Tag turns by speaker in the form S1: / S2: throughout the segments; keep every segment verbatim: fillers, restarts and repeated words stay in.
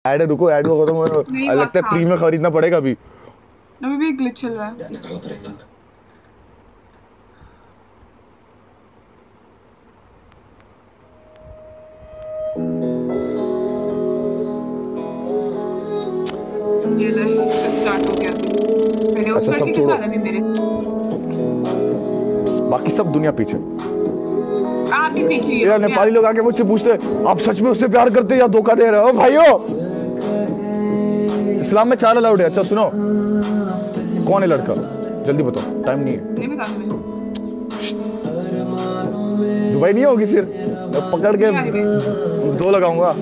S1: Add रुको, add को खत्म लगता है प्रीमियम खरीदना पड़ेगा अभी।
S2: अभी भी ग्लिच चल रहा है। ये ले स्टार्ट हो गया। पहले उस लड़की के साथ, अभी मेरे।
S1: बाकी सब दुनिया पीछे।
S2: आप भी पीछे।
S1: यार नेपाली लोग आके मुझसे पूछते आप सच में उससे प्यार करते या धोखा दे रहे हो? भाइयों इस्लाम में चार अलाउड है। अच्छा सुनो, कौन है लड़का? जल्दी बताओ, टाइम नहीं है।
S2: नहीं बता मैं।
S1: दुबई नहीं होगी फिर पकड़ के दो लगाऊंगा।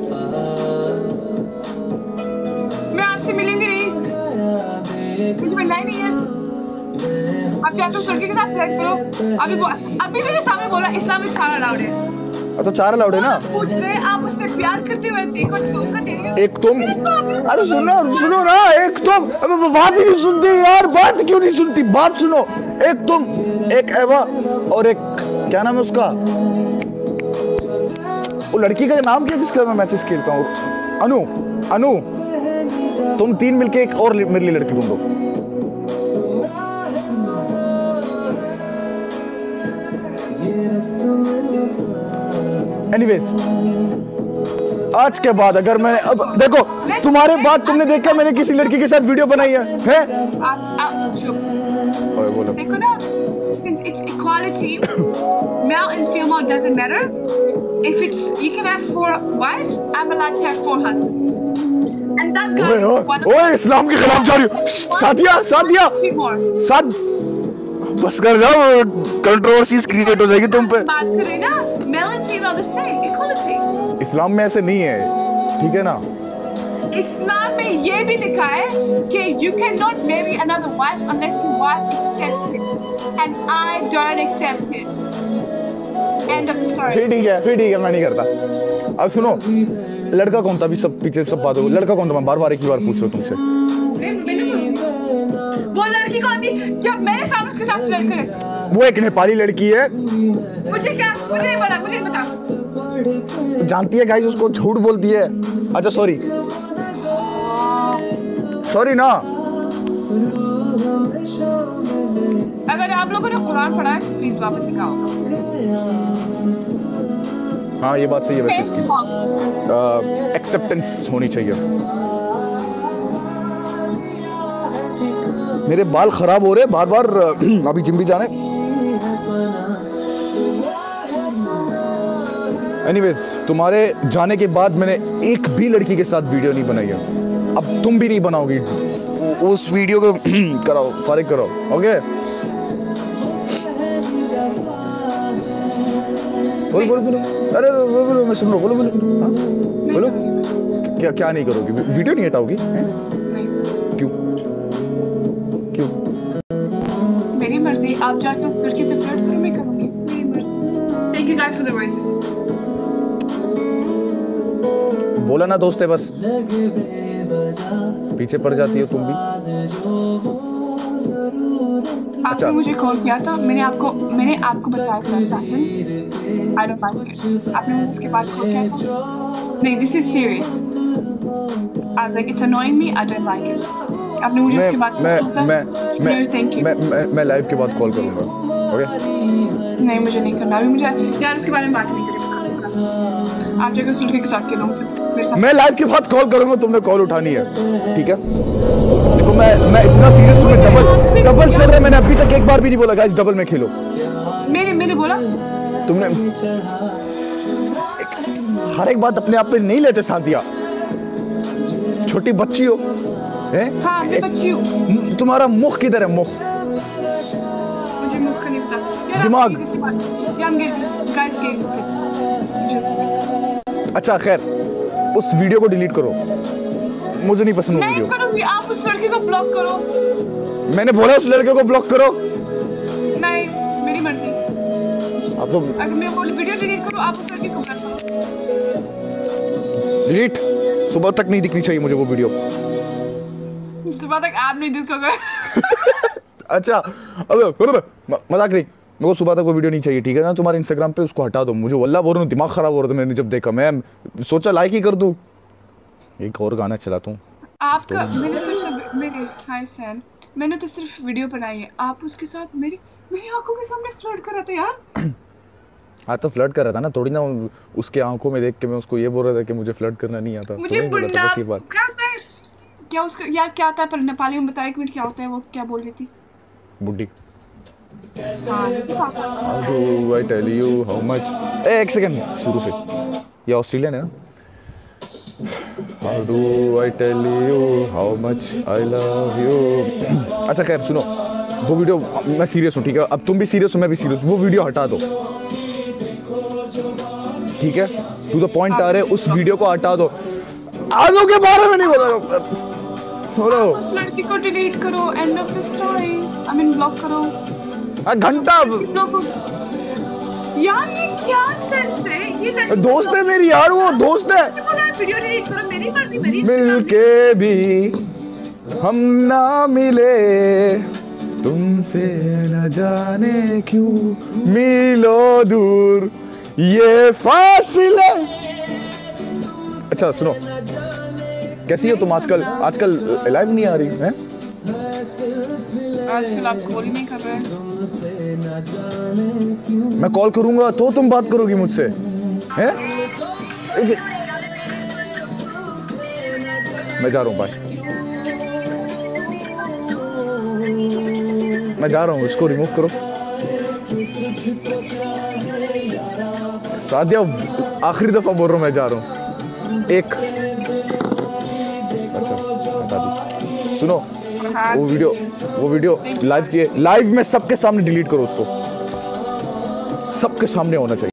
S2: मैं आपसे मिलेंगे नहीं, मुझे मिलना ही नहीं है। आप क्या तो लड़के के साथ फ्लर्ट करो। अभी अभी मेरे सामने बोला इस्लाम में चार अलाउड है।
S1: तो चार अलाउड है ना?
S2: पूछ रहे आप उससे प्यार करते हुए देखो धोखा दे रही हो।
S1: एक तुम, अरे सुनो सुनो ना, एक तुम, अबे बात ही नहीं सुनती यार, बात क्यों नहीं सुनती? बात सुनो, एक तुम, एक एवा और एक क्या नाम है उसका, वो लड़की का नाम क्या जिसका मैं मैचेस खेलता हूँ? अनु। अनु, तुम तीन मिलके एक और मेरे लिए लड़की ढूंढो। एनीवेज, आज के बाद अगर मैं अब देखो तुम्हारे बाद तुमने देखा मैंने किसी लड़की के साथ वीडियो बनाई है, है?
S2: आप आप चुप। बोलो। देखो ना, it's equality. Male and female doesn't matter. If it's you can have four wives, I'm allowed to have four husbands. And that guy.
S1: ओए ओए इस्लाम के खिलाफ जा रही हो। सादिया सादिया साद बस कर जाओ, कंट्रोवर्सीज क्रिएट हो जाएगी तुम पे।
S2: बात करें ना, male and female the same, equality.
S1: इस्लाम में ऐसे नहीं है, ठीक है ना?
S2: इस्लाम में ये भी लिखा है कि you cannot marry another wife unless your wife accepts it, and I don't accept it. End of the story.
S1: फिर ठीक है, फिर ठीक है, मैं नहीं करता। अब सुनो, लड़का कौन था? अभी सब पीछे सब बात हो, लड़का कौन था? मैं बार बार एक ही बार पूछ रहा हूँ तुमसे।
S2: वो लड़की कौन थी जब मेरे सामने उसके साथ फ्लर्ट करे?
S1: वो एक नेपाली लड़की है।
S2: मुझे क्या, मुझे नहीं बोला, मुझे नहीं पता।
S1: जानती है गाइस, उसको झूठ बोलती है। अच्छा सॉरी सॉरी ना।
S2: अगर आप लोगों ने कुरान पढ़ा है तो प्लीज वापस दिखाओ।
S1: हाँ ये बात सही है वैसे। एक्सेप्टेंस होनी चाहिए। मेरे बाल खराब हो रहे बार बार, अभी जिम भी जाने। एनीवेज, तुम्हारे जाने के बाद मैंने एक भी लड़की के साथ वीडियो नहीं बनाई है। अब तुम भी नहीं बनाओगी। उस वीडियो को कराओ, फारिग करो, ओके? बोलो बोलो बोलो। अरे बोलो बोलो, मैं सुन रहा हूँ। बोलो बोलो। हाँ बोलो। क्या क्या नहीं करोगी? वीडियो नहीं हटाओगी? क्यों क्यों?
S2: मेरी मर्जी। आप जाके उस लड़की से फ्लर्ट करो, मैं करूंगी, मेरी मर्जी। Thank you guys for the voices.
S1: बोला ना दोस्त है, बस पीछे पड़ जाती हो तुम भी।
S2: आपने मुझे कॉल किया था, मैंने आपको मैंने आपको बताया था Sajan, I don't like it. आपने मुझे उसके बाद कॉल किया था। नहीं, this is serious. I like it's annoying me, I don't like it. आपने मुझे उसके बाद
S1: मैं मैं मैं
S2: थैंक यू।
S1: मैं मैं मैं लाइव के बाद कॉल करूंगा, ओके?
S2: नहीं मुझे नहीं करना अभी, मुझे यार उसके बारे में बात नहीं करेंगे। आप जगह उस लड़के के साथ खेलो मुझसे, मेरे साथ।
S1: मैं लाइव के बाद कॉल करूंगा, तुमने कॉल उठानी है, ठीक है? देखो मैं मैं इतना सीरियस हूँ। डबल डबल चल रहा है, मैंने अभी तक एक बार भी नहीं बोला गाइस डबल में खेलो।
S2: मैंने मैंने बोला
S1: तुमने हर एक बात अपने आप पे नहीं लेते सादिया, छोटी बच्ची हो हैं?
S2: हाँ मैं बच्ची हूँ।
S1: तुम्हारा मुख किधर है? मुख,
S2: मुझे मुख का नहीं पता।
S1: दिमाग। अच्छा खैर, उस वीडियो को डिलीट करो, मुझे नहीं पसंद वो वीडियो।
S2: नहीं करूंगी। आप उस लड़के को ब्लॉक करो।
S1: मैंने बोला उस लड़के को ब्लॉक करो।
S2: नहीं, मेरी मर्जी।
S1: आप तो
S2: अगर मैं वो वीडियो डिलीट करूं, आप उस लड़के को ब्लॉक करो।
S1: डिलीट। सुबह तक नहीं दिखनी चाहिए मुझे वो वीडियो।
S2: सुबह तक आप नहीं दिखोगे।
S1: अच्छा अबे मजाक नहीं, मेरे को सुबह तक वो वीडियो नहीं चाहिए, ठीक है ना? तुम्हारे इंस्टाग्राम पे उसको हटा दो। मुझे वल्लाह बोल रहा हूँ, दिमाग खराब हो रहा था मैंने जब देखा। मैं सोचा लाइक ही कर दूं, एक और गाना चलाता हूँ।
S2: आपका मैंने तो सिर्फ मेरे हाय सैन मैंने तो सिर्फ वीडियो बनाई है, आप उसके साथ मेरी मेरी आंखों के सामने फ्लर्ट कर रहे थे यार।
S1: हाँ तो फ्लर्ट कर रहा था ना, थोड़ी ना उसके आंखों में देख के मैं उसको ये बोल रहा था कि मुझे फ्लर्ट करना नहीं आता।
S2: मुझे
S1: थोड़ी बोला था बस ये बात।
S2: क्या होता है क्या उसका यार क्या होता है पर नेपाली में बताया एक मिनट क्या होता है वो क्या बोल रही थी।
S1: बुड्ढी।
S2: हाँ
S1: How do I tell you how much? ए, एक सेकंड शुरू से। ये ऑस्ट्रेलियन है ना? How do I tell you how much I love you? अच्छा खैर सुनो, वो वीडियो मैं सीरियस हूँ ठीक है, अब तुम भी सीरियस हो मैं भी सीरियस, वो वीडियो हटा दो ठीक है, टू द पॉइंट आ रहे, उस वीडियो को हटा दो। आजो के बारे में नहीं बोला बोलो।
S2: उस लड़की को डिलीट करो, end of the story, I mean block करो।
S1: घंटा
S2: यार ये क्या सेंस है, ये लड़की
S1: दोस्त है मेरी यार, वो दोस्त है।
S2: वीडियो डिलीट करो, मेरी मर्जी मेरी।
S1: मिलके भी हम ना मिले, तुमसे न जाने क्यों मिलो दूर ये फासले। अच्छा सुनो, कैसी हो तुम आजकल? आजकल लाइव नहीं आ रही है?
S2: आजकल आप कॉल ही नहीं कर रहे हैं।
S1: मैं कॉल करूंगा तो तुम बात करोगी मुझसे हैं? मैं जा रहा हूँ, बाय। मैं जा रहा हूँ, इसको रिमूव करो। सादिया आखिरी दफा बोल रहा हूँ मैं जा रहा हूँ। एक अच्छा बता दी। सुनो वो वीडियो वो वीडियो लाइव किए, लाइव में सबके सामने डिलीट करो उसको, सबके सामने होना चाहिए।